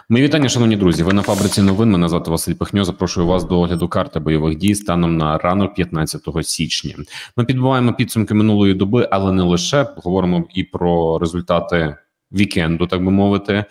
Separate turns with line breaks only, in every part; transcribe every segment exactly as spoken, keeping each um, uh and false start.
Мої вітання, шановні друзі. Ви на фабриці новин. Мене звати Василь Пихньо. Запрошую вас до огляду карти бойових дій станом на ранок п'ятнадцятого січня. Ми підбиваємо підсумки минулої доби, але не лише. Говоримо і про результати вікенду, так би мовити.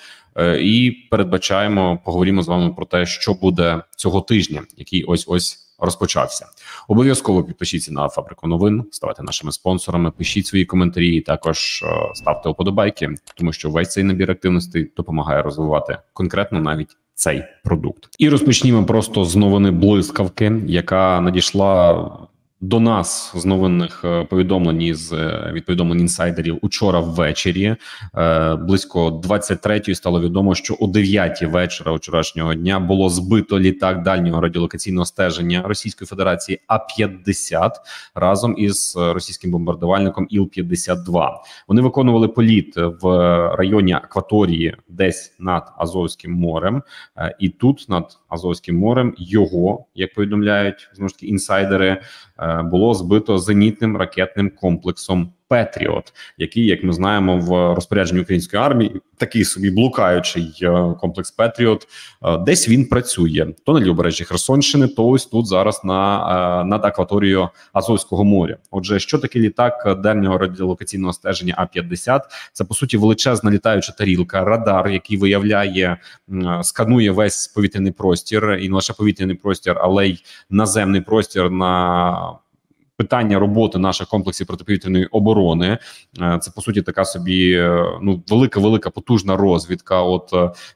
І передбачаємо, поговоримо з вами про те, що буде цього тижня, який ось-ось розпочався. Обов'язково підпишіться на фабрику новин, ставайте нашими спонсорами, пишіть свої коментарі і також ставте вподобайки, тому що весь цей набір активностей допомагає розвивати конкретно навіть цей продукт. І розпочнімо просто з новини блискавки, яка надійшла до нас з новинних повідомлень із від повідомлень інсайдерів учора ввечері. Близько двадцять третьої стало відомо, що о дев'ятій вечора вчорашнього дня було збито літак дальнього радіолокаційного стеження Російської Федерації А п'ятдесят разом із російським бомбардувальником Іл п'ятдесят два. Вони виконували політ в районі акваторії десь над Азовським морем. І тут над Азовським морем його, як повідомляють знову ж таки інсайдери, було збито зенітним ракетним комплексом «Петріот», який, як ми знаємо, в розпорядженні української армії, такий собі блукаючий комплекс «Петріот», десь він працює. То на лівобережжі Херсонщини, то ось тут зараз на, над акваторією Азовського моря. Отже, що таке літак дальнього радіолокаційного стеження А п'ятдесят? Це, по суті, величезна літаюча тарілка, радар, який виявляє, сканує весь повітряний простір, і не лише повітряний простір, але й наземний простір на питання роботи наших комплексів протиповітряної оборони. Це, по суті, така собі ну велика-велика потужна розвідка. От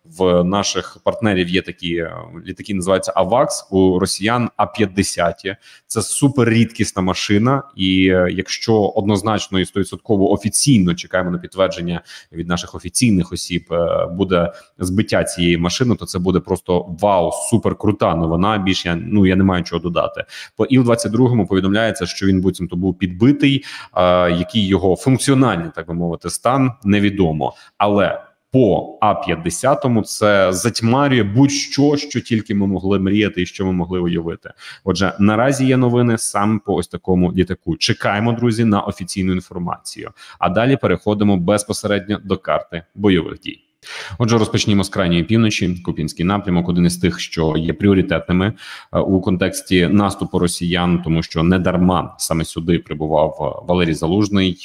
в наших партнерів є такі літаки, називаються «Авакс», у росіян А п'ятдесят. Це суперрідкісна машина, і якщо однозначно і сто відсотків офіційно чекаємо на підтвердження від наших офіційних осіб, буде збиття цієї машини, то це буде просто вау, суперкрута новина. Більше я, ну, я не маю чого додати. По Іл двадцять два повідомляється, що він буцімто був підбитий, а, який його функціональний, так би мовити, стан, невідомо. Але по А п'ятдесят це затьмарює будь-що, що тільки ми могли мріяти і що ми могли уявити. Отже, наразі є новини саме по ось такому літаку. Чекаємо, друзі, на офіційну інформацію. А далі переходимо безпосередньо до карти бойових дій. Отже, розпочнімо з крайньої півночі. Куп'янський напрямок – один із тих, що є пріоритетними у контексті наступу росіян, тому що недарма саме сюди прибував Валерій Залужний,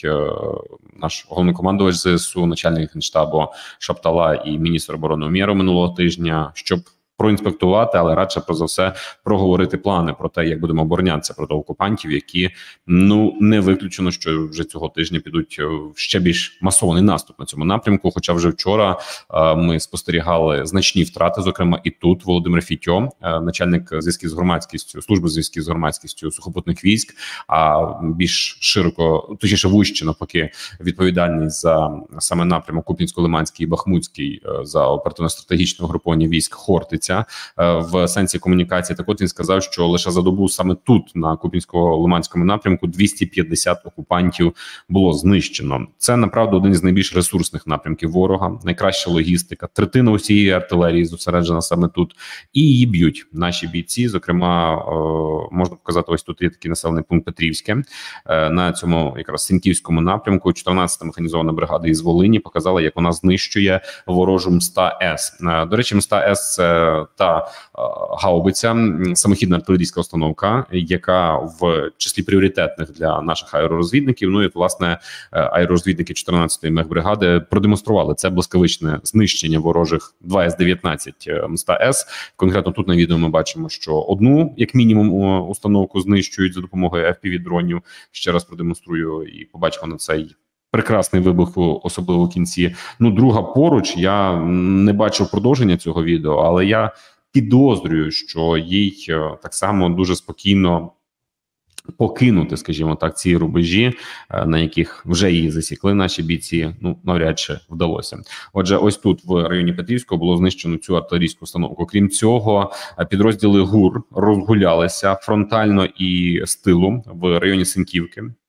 наш головнокомандувач ЗСУ, начальник Генштабу Шаптала і міністр оборони Умєров минулого тижня, щоб проінспектувати, але радше про за все проговорити плани про те, як будемо оборонятися проти окупантів, які, ну, не виключено, що вже цього тижня підуть в ще більш масований наступ на цьому напрямку. Хоча вже вчора е, ми спостерігали значні втрати, зокрема і тут Володимир Фітьо, е, начальник зв'язків з громадськістю, служби зв'язків з громадськістю сухопутних військ, а більш широко, точніше вужче навпаки, відповідальний за саме напрямок Куп'янсько-Лиманський і Бахмутський, е, за оперативно-стратегічне угруповання військ Хортиця, в сенсі комунікації. Так от він сказав, що лише за добу саме тут, на Куп'янсько-Лиманському напрямку, двісті п'ятдесят окупантів було знищено. Це, направду, один із найбільш ресурсних напрямків ворога, найкраща логістика, третина усієї артилерії зосереджена саме тут, і її б'ють наші бійці. Зокрема, можна показати, ось тут є такий населений пункт Петрівське, на цьому якраз Синьківському напрямку. чотирнадцята механізована бригада із Волині показала, як вона знищує ворожу М-ста С. До речі, М-ста С – це та гаубиця, самохідна артилерійська установка, яка в числі пріоритетних для наших аеророзвідників. Ну і, власне, аеророзвідники чотирнадцятої мехбригади продемонстрували це блискавичне знищення ворожих два С дев'ятнадцять М-ста С. Конкретно тут на відео ми бачимо, що одну, як мінімум, установку знищують за допомогою еф пі ві-дронів. Ще раз продемонструю і побачимо на цей прекрасний вибух, особливо в кінці. Ну, друга поруч, я не бачив продовження цього відео, але я підозрюю, що їй так само дуже спокійно покинути, скажімо так, ці рубежі, на яких вже її засікли наші бійці, ну, навряд чи вдалося. Отже, ось тут, в районі Петрівського, було знищено цю артилерійську установку. Крім цього, підрозділи ГУР розгулялися фронтально і з тилу в районі Синьківки.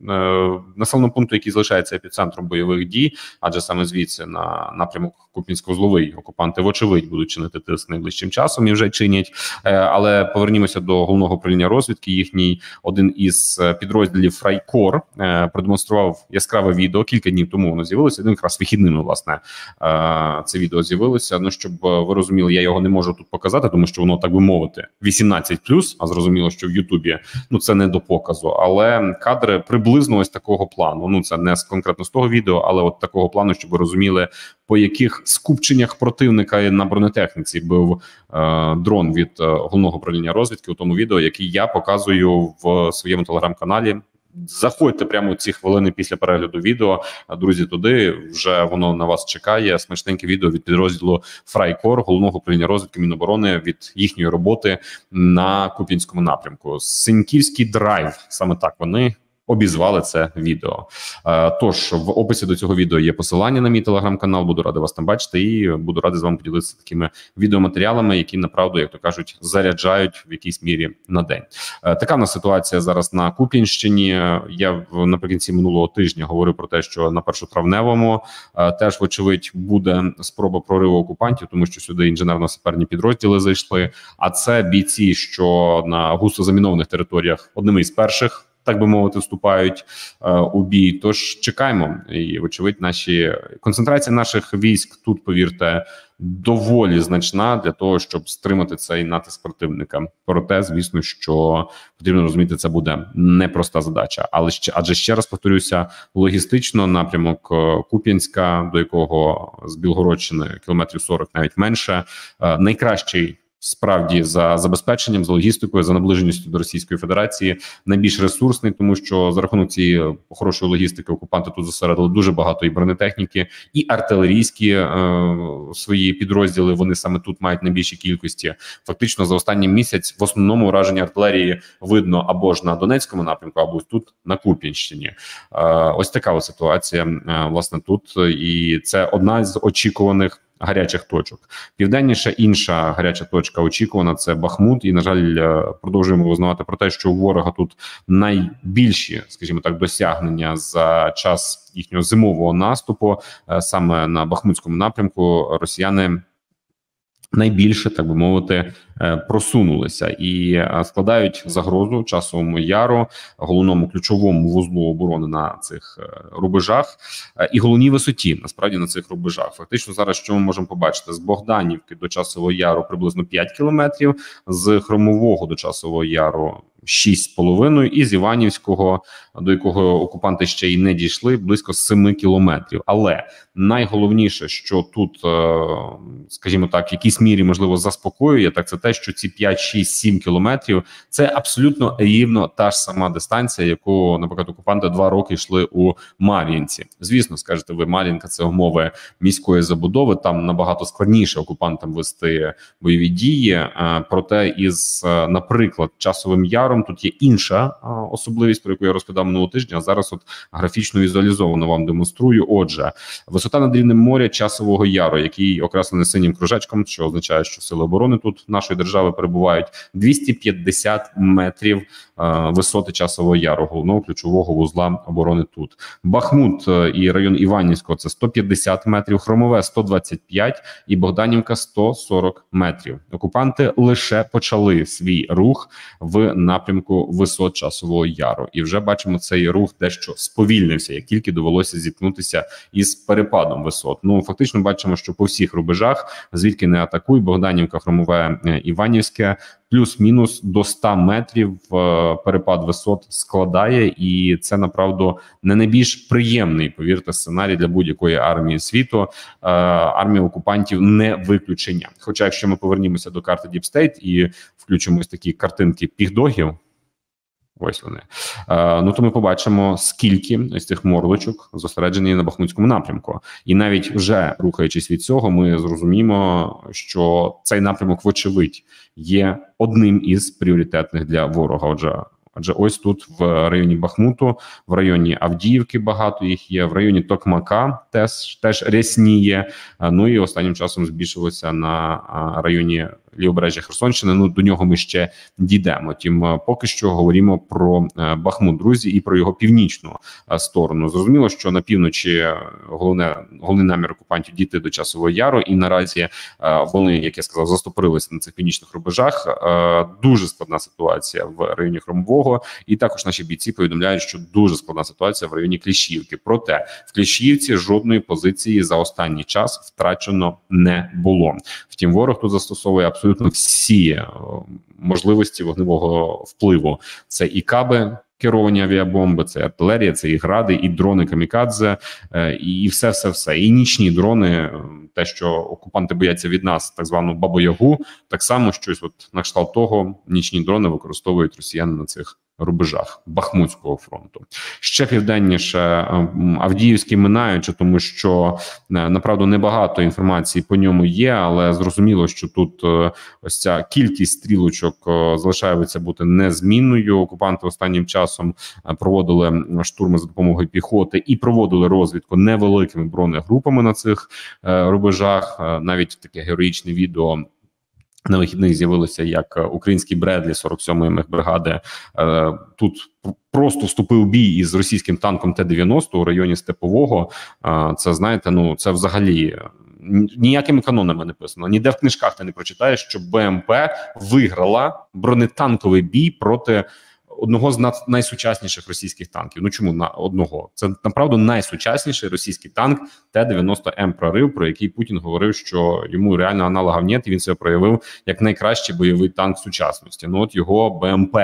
населеного пункту, який залишається епіцентром бойових дій, адже саме звідси на напрямок Куп'янсько-Узловий окупанти, вочевидь, будуть чинити тиск найближчим часом і вже чинять. Але повернімося до головного управління розвідки. Їхній один із підрозділів Фрайкор продемонстрував яскраве відео. Кілька днів тому воно з'явилося. Ну, якраз вихідними, власне, це відео з'явилося. Ну, щоб ви розуміли, я його не можу тут показати, тому що воно, так би мовити, вісімнадцять плюс, а зрозуміло, що в Ютубі, ну, це не до показу. Але кадри приблизно ось такого плану. Ну, це не конкретно з того відео, але от такого плану, щоб ви розуміли, по яких скупченнях противника на бронетехніці був е, дрон від е, головного управління розвідки у тому відео, який я показую в своєму телеграм-каналі. Заходьте прямо у ці хвилини після перегляду відео, друзі, туди, вже воно на вас чекає. Смачненьке відео від підрозділу Фрайкор, головного управління розвідки Міноборони, від їхньої роботи на Куп'янському напрямку. Синьківський драйв, саме так вони обізвали це відео. Тож, в описі до цього відео є посилання на мій телеграм-канал, буду радий вас там бачити і буду радий з вами поділитися такими відеоматеріалами, які, направду, як то кажуть, заряджають в якійсь мірі на день. Така в нас ситуація зараз на Куп'янщині. Я наприкінці минулого тижня говорив про те, що на першотравневому теж, вочевидь, буде спроба прориву окупантів, тому що сюди інженерно-саперні підрозділи зайшли, а це бійці, що на густо замінованих територіях одними із перших, так би мовити, вступають е, у бій. Тож чекаємо. І, вочевидь, наші концентрація наших військ тут, повірте, доволі значна для того, щоб стримати цей натиск противника. Проте, звісно, що потрібно розуміти, це буде непроста задача. Але ще, адже ще раз повторюся, логістично напрямок Куп'янська, до якого з Білгородщини кілометрів сорок, навіть менше, е, найкращий справді за забезпеченням, за логістикою, за наближеністю до Російської Федерації, найбільш ресурсний, тому що за рахунок цієї хорошої логістики окупанти тут зосередили дуже багато і бронетехніки, і артилерійські е, свої підрозділи, вони саме тут мають найбільші кількості. Фактично за останній місяць в основному ураження артилерії видно або ж на Донецькому напрямку, або тут на Куп'янщині. Е, ось така ось ситуація, е, власне, тут. І це одна з очікуваних гарячих точок. Південніше інша гаряча точка очікувана – це Бахмут. І, на жаль, продовжуємо визнавати про те, що у ворога тут найбільші, скажімо так, досягнення за час їхнього зимового наступу. Саме на Бахмутському напрямку росіяни найбільше, так би мовити, просунулися і складають загрозу Часовому Яру, головному ключовому вузлу оборони на цих рубежах і головній висоті, насправді, на цих рубежах. Фактично зараз що ми можемо побачити? З Богданівки до Часового Яру приблизно п'ять кілометрів, з Хромового до Часового Яру шість з половиною, і з Іванівського, до якого окупанти ще й не дійшли, близько семи кілометрів. Але найголовніше, що тут, скажімо так, в якійсь мірі, можливо, заспокоює, так це те, що ці п'ять, шість, сім кілометрів – це абсолютно рівно та ж сама дистанція, яку, наприклад, окупанти два роки йшли у Мар'їнці. Звісно, скажете ви, Мар'їнка – це умови міської забудови, там набагато складніше окупантам вести бойові дії, проте із, наприклад, Часовим Яром тут є інша особливість, про яку я розповідав минулого тижня, а зараз от графічно візуалізовано вам демонструю. Отже, висота над рівнем моря Часового Яру, який окреслений синім кружечком, що означає, що сили оборони тут нашої держави перебувають, двісті п'ятдесят метрів е, висоти Часового Яру, головного ключового вузла оборони тут. Бахмут е, і район Іванівського – це сто п'ятдесят метрів, Хромове – сто двадцять п'ять і Богданівка – сто сорок метрів. Окупанти лише почали свій рух в напрямку висот Часового Яру. І вже бачимо, цей рух дещо сповільнився, як тільки довелося зіткнутися із перепадом висот. Ну, фактично бачимо, що по всіх рубежах, звідки не атакуй, Богданівка, Хромове, Іванівське, плюс-мінус до ста метрів перепад висот складає, і це, направду, не найбільш приємний, повірте, сценарій для будь-якої армії світу. Армія окупантів не виключення. Хоча, якщо ми повернімося до карти Deep State і включимо ось такі картинки пігдогів, ось вони, ну то ми побачимо, скільки ось цих мордочок зосереджені на Бахмутському напрямку. І навіть вже рухаючись від цього, ми зрозуміємо, що цей напрямок, вочевидь, є одним із пріоритетних для ворога. Отже, Адже ось тут в районі Бахмуту, в районі Авдіївки багато їх є, в районі Токмака теж, теж рясніє, ну і останнім часом збільшилося на районі лівобережжя Херсонщини. Ну, до нього ми ще дійдемо. Тим поки що говоримо про Бахмут, друзі, і про його північну сторону. Зрозуміло, що на півночі головне головний намір окупантів дійти до Часового Яру, і наразі вони, як я сказав, застопорилися на цих північних рубежах. Дуже складна ситуація в районі Хромового, і також наші бійці повідомляють, що дуже складна ситуація в районі Кліщівки. Проте в Кліщівці жодної позиції за останній час втрачено не було. Втім, ворог тут застосовує абсолютно всі можливості вогневого впливу. Це і каби, керовані авіабомби, це артилерія, це і гради, і дрони камікадзе, і все-все-все. І нічні дрони, те, що окупанти бояться від нас, так звану Бабу-Ягу, так само щось от на кшталт того нічні дрони використовують росіяни на цих рубежах Бахмутського фронту. Ще південніше Авдіївський минаючи, тому що, направду, небагато інформації по ньому є, але зрозуміло, що тут ось ця кількість стрілочок залишається бути незмінною. Окупанти останнім часом проводили штурми за допомогою піхоти і проводили розвідку невеликими бронегрупами на цих рубежах. Навіть таке героїчне відео на вихідних з'явилося, як український Бредлі сорок сьомої мехбригади е, тут просто вступив у бій із російським танком Т дев'яносто у районі Степового. Е, це, знаєте, ну це взагалі ніякими канонами не писано. Ніде в книжках ти не прочитаєш, що БМП виграла бронетанковий бій проти одного з найсучасніших російських танків. Ну чому на одного? Це, направду, найсучасніший російський танк Т дев'яносто М «Прорив», про який Путін говорив, що йому реально аналогів немає, і він себе проявив як найкращий бойовий танк сучасності. Ну от його БМП.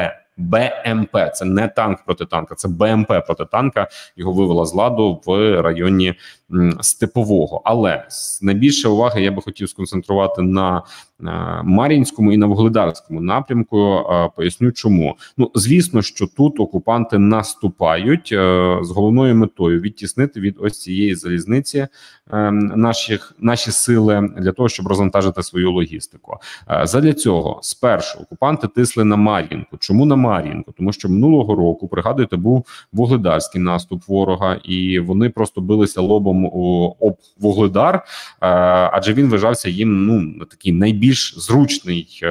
БМП – це не танк проти танка, це БМП проти танка. Його вивела з ладу в районі м, Степового. Але найбільше уваги я би хотів сконцентрувати на е, Мар'їнському і на Вугледарському напрямку. Е, поясню чому. Ну, звісно, що тут окупанти наступають е, з головною метою відтіснити від ось цієї залізниці е, наших, наші сили для того, щоб розвантажити свою логістику. Е, задля цього спершу окупанти тисли на Мар'їнку. Чому на Мар'їнку? Тому що минулого року, пригадуєте, був вугледарський наступ ворога, і вони просто билися лобом об Вугледар, адже він вважався їм, ну, на такий найбільш зручний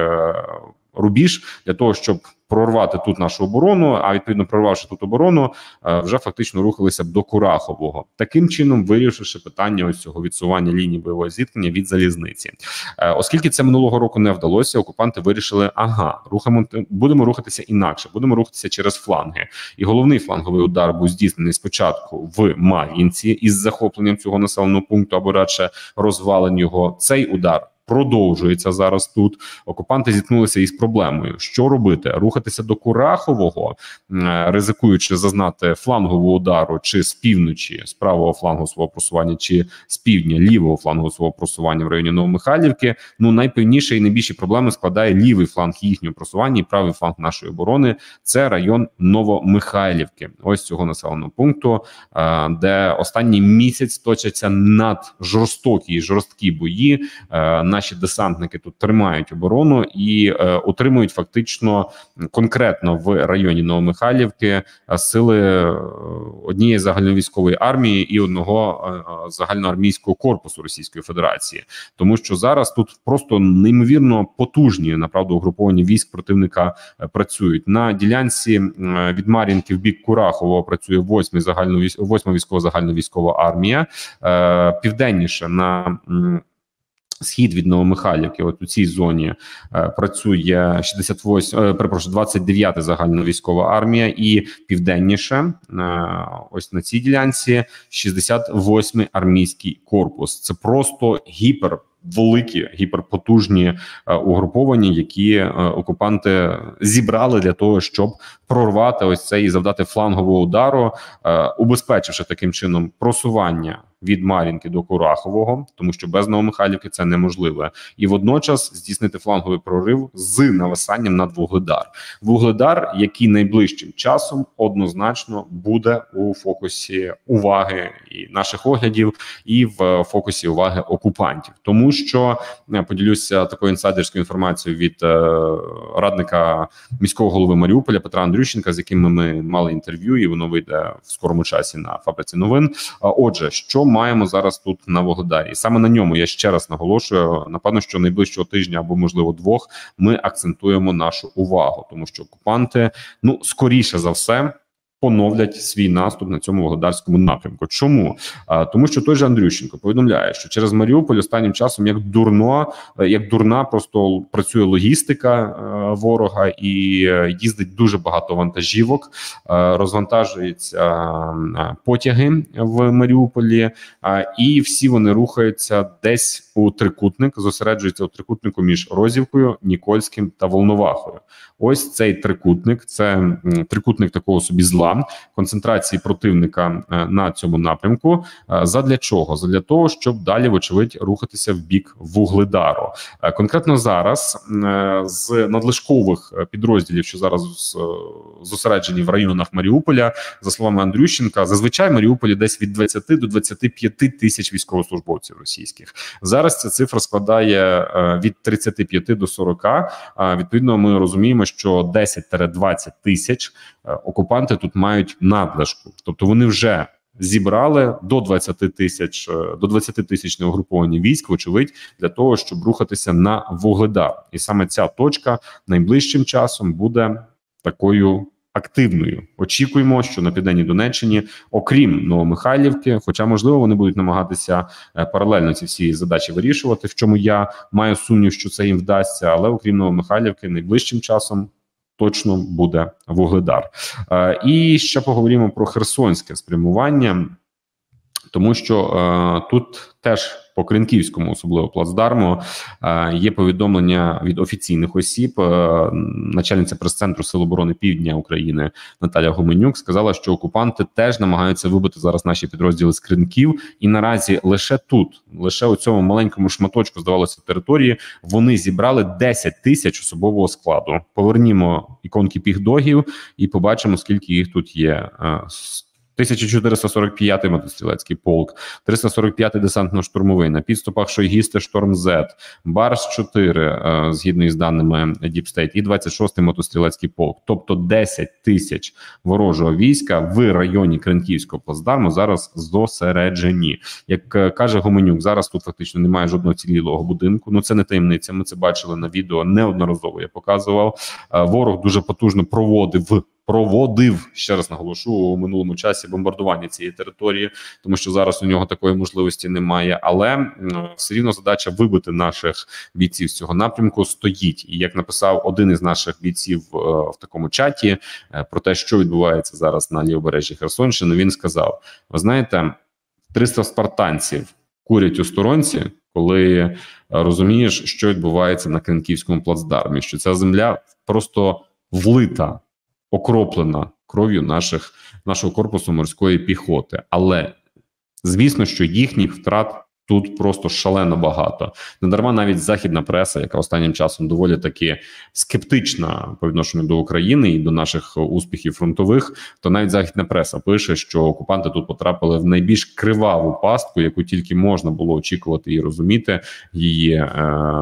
рубіж для того, щоб прорвати тут нашу оборону, а відповідно прорвавши тут оборону, вже фактично рухалися б до Курахового. Таким чином вирішивши питання ось цього відсування лінії бойового зіткнення від залізниці. Оскільки це минулого року не вдалося, окупанти вирішили, ага, рухаємо, будемо рухатися інакше, будемо рухатися через фланги. І головний фланговий удар був здійснений спочатку в Мар'їнці із захопленням цього населеного пункту, або радше розвален його. Цей удар продовжується зараз тут. Окупанти зіткнулися із проблемою. Що робити? Рухатися до Курахового, ризикуючи зазнати флангового удару чи з півночі, з правого флангу свого просування, чи з півдня, лівого флангу свого просування в районі Новомихайлівки. Ну, найпевніше і найбільші проблеми складає лівий фланг їхнього просування і правий фланг нашої оборони. Це район Новомихайлівки. Ось цього населеного пункту, де останній місяць точаться наджорстокі і жорсткі бої. Наші десантники тут тримають оборону і е, утримують фактично конкретно в районі Новомихайлівки сили однієї загальновійськової армії і одного е, загальноармійського корпусу Російської Федерації. Тому що зараз тут просто неймовірно потужні, направду, угруповані військ противника е, працюють. На ділянці е, від Мар'їнки в бік Курахового працює восьма військова загальновійськова армія. Е, південніше на м, схід від Новомихайлівки, от у цій зоні е, працює шістдесят восьма, е, перепрошую, двадцять дев'ята загальновійськова армія, і південніше, е, ось на цій ділянці, шістдесят восьмий армійський корпус. Це просто гіпер великі, гіперпотужні е, угруповані, які е, окупанти зібрали для того, щоб прорвати ось це і завдати флангового удару, е, убезпечивши таким чином просування від Мар'їнки до Курахового, тому що без Новомихайлівки це неможливо. І водночас здійснити фланговий прорив з нависанням над Вугледар. Вугледар, який найближчим часом однозначно буде у фокусі уваги і наших оглядів, і в фокусі уваги окупантів. Тому що, поділюся такою інсайдерською інформацією від е, радника міського голови Маріуполя Петра Андрющенка, з яким ми мали інтерв'ю, і воно вийде в скорому часі на Фабриці новин. Отже, що маємо зараз тут на Вугледарі? І саме на ньому, я ще раз наголошую, напевно, що найближчого тижня або, можливо, двох ми акцентуємо нашу увагу, тому що окупанти, ну, скоріше за все, поновлять свій наступ на цьому Вугледарському напрямку. Чому? А, тому що той же Андрющенко повідомляє, що через Маріуполь останнім часом як дурно, як дурна просто працює логістика а, ворога і їздить дуже багато вантажівок, а, розвантажуються а, потяги в Маріуполі, а, і всі вони рухаються десь у трикутник, зосереджуються у трикутнику між Розівкою, Нікольським та Волновахою. Ось цей трикутник, це трикутник такого собі зла, концентрації противника на цьому напрямку. Задля чого? Задля того, щоб далі, вочевидь, рухатися в бік Вугледару. Конкретно зараз з надлишкових підрозділів, що зараз зосереджені в районах Маріуполя, за словами Андрющенка, зазвичай в Маріуполі десь від двадцяти до двадцяти п'яти тисяч військовослужбовців російських. Зараз ця цифра складає від тридцяти п'яти до сорока. Відповідно, ми розуміємо, що десять-двадцять тисяч окупанти тут мають надлишку. Тобто вони вже зібрали до двадцяти тисяч, до двадцяти тисяч угруповані військ, вочевидь, для того, щоб рухатися на Вугледар. І саме ця точка найближчим часом буде такою активною. Очікуємо, що на Південній Донеччині, окрім Новомихайлівки, хоча, можливо, вони будуть намагатися паралельно ці всі задачі вирішувати, в чому я маю сумнів, що це їм вдасться, але окрім Новомихайлівки, найближчим часом точно буде Вугледар. І ще поговоримо про херсонське спрямування, тому що е, тут теж по Кринківському, особливо плацдарму, е, є повідомлення від офіційних осіб. Е, начальниця прес-центру Сил оборони Півдня України Наталя Гуменюк сказала, що окупанти теж намагаються вибити зараз наші підрозділи з Кринків. І наразі лише тут, лише у цьому маленькому шматочку, здавалося, території, вони зібрали десять тисяч особового складу. Повернімо іконки піхдогів і побачимо, скільки їх тут є. Е, тисяча чотириста сорок п'ятий мотострілецький полк, триста сорок п'ятий десантно-штурмовий, на підступах Шойгісти Шторм-З, Барс чотири, згідно із даними Deep State, і двадцять шостий мотострілецький полк. Тобто десять тисяч ворожого війська в районі Кринківського плацдарму зараз зосереджені. Як каже Гуменюк, зараз тут фактично немає жодного цілілого будинку. Ну це не таємниця, ми це бачили на відео неодноразово, я показував. Ворог дуже потужно проводив проводив, ще раз наголошу, у минулому часі бомбардування цієї території, тому що зараз у нього такої можливості немає, але все рівно задача вибити наших бійців з цього напрямку стоїть. І як написав один із наших бійців в такому чаті про те, що відбувається зараз на лівобережжі Херсонщини, він сказав: ви знаєте, триста спартанців курять у сторонці, коли розумієш, що відбувається на Кринківському плацдармі, що ця земля просто влита, окроплена кров'ю наших нашого корпусу морської піхоти. Але, звісно, що їхніх втрат тут просто шалено багато. Недарма навіть західна преса, яка останнім часом доволі таки скептична по відношенню до України і до наших успіхів фронтових, то навіть західна преса пише, що окупанти тут потрапили в найбільш криваву пастку, яку тільки можна було очікувати і розуміти її е,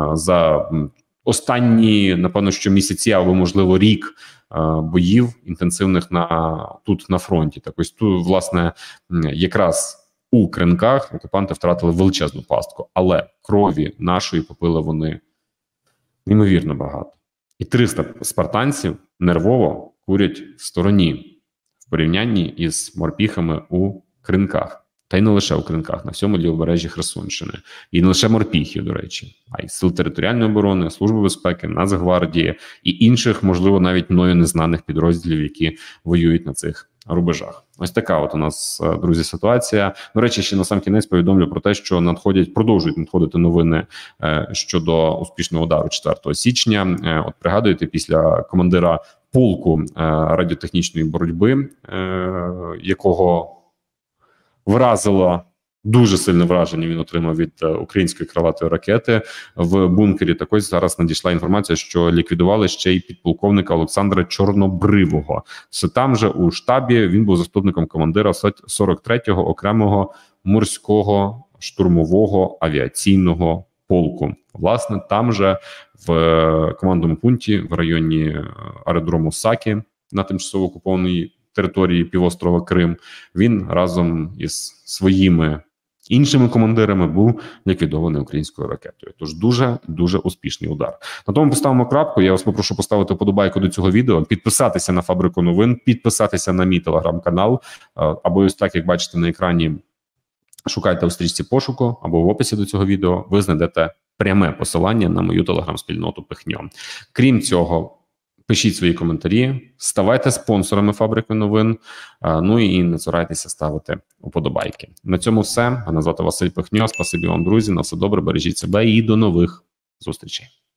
за останні, напевно, що місяці або, можливо, рік боїв інтенсивних на тут на фронті. Так ось тут, власне, якраз у Кринках окупанти втратили величезну пастку, але крові нашої попили вони неймовірно багато. І триста спартанців нервово курять в стороні в порівнянні із морпіхами у Кринках. Та й не лише у Кринках, на всьому лівобережжі Херсонщини. І не лише морпіхів, до речі, а й Сил територіальної оборони, Служби безпеки, Нацгвардії і інших, можливо, навіть мною незнаних підрозділів, які воюють на цих рубежах. Ось така от у нас, друзі, ситуація. До речі, ще на сам кінець повідомлю про те, що надходять, продовжують надходити новини е, щодо успішного удару четвертого січня. Е, от пригадуєте, після командира полку е, радіотехнічної боротьби, е, якого вразило, дуже сильне враження він отримав від української крилатої ракети в бункері. Так ось зараз надійшла інформація, що ліквідували ще й підполковника Олександра Чорнобривого. Все там же у штабі він був заступником командира сорок третього окремого морського штурмового авіаційного полку. Власне, там же в командному пункті в районі аеродрому Сакі на тимчасово окупованій території півострова Крим, він разом із своїми іншими командирами був ліквідований українською ракетою. Тож дуже дуже успішний удар. На тому поставимо крапку. Я вас попрошу поставити вподобайку до цього відео, підписатися на Фабрику новин, підписатися на мій телеграм-канал, або ось так, як бачите на екрані, шукайте у стрічці пошуку, або в описі до цього відео ви знайдете пряме посилання на мою телеграм-спільноту Пихньо. Крім цього, пишіть свої коментарі, ставайте спонсорами Фабрики новин, ну і не цурайтеся ставити уподобайки. На цьому все. Мене звати Василь Пихньо. Спасибі вам, друзі. На все добре, бережіть себе і до нових зустрічей.